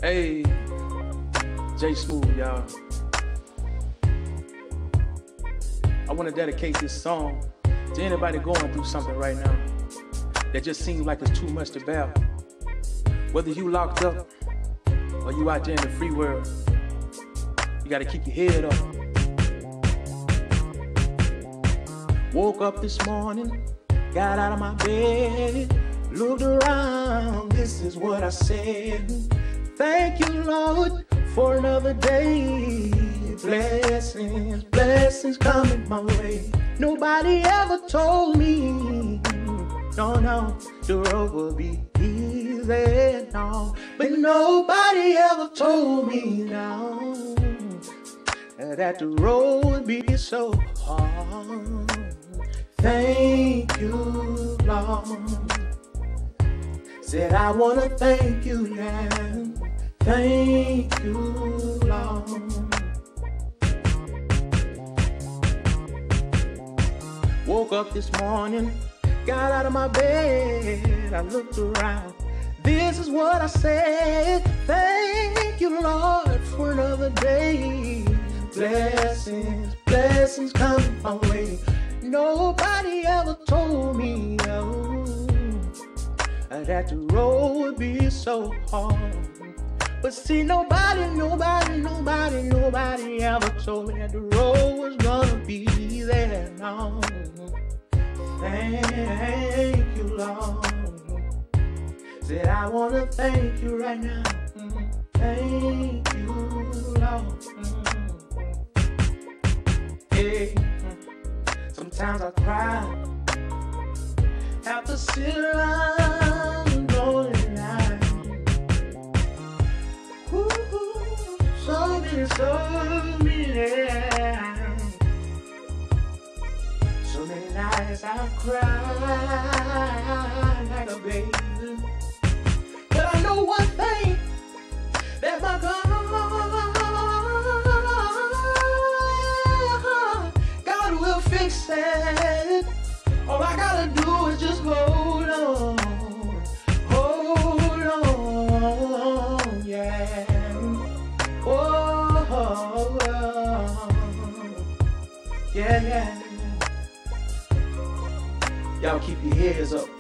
Hey, J Smooth, y'all. I want to dedicate this song to anybody going through something right now that just seems like it's too much to bear. Whether you locked up or you out there in the free world, you got to keep your head up. Woke up this morning, got out of my bed, looked around, this is what I said. Thank you, Lord, for another day. Blessings, blessings coming my way. Nobody ever told me, no, the road will be easy, no. But nobody ever told me, no, that the road would be so hard. Thank you, Lord. Said I wanna thank you, yeah. Thank you, Lord. Woke up this morning, got out of my bed, I looked around. This is what I said. Thank you, Lord, for another day. Blessings, blessings coming my way. Nobody ever told me, that the road would be so hard. But see, nobody ever told me that the road was gonna be there. No. Thank you, Lord. Said I wanna thank you right now. Thank you, Lord. Hey, sometimes I cry, have to sit around lonely night. Ooh, so many, so many nights I cry like a baby. But I know one thing, that my God will fix it. All I gotta do is just hold on, yeah. Oh, yeah. Y'all keep your heads up.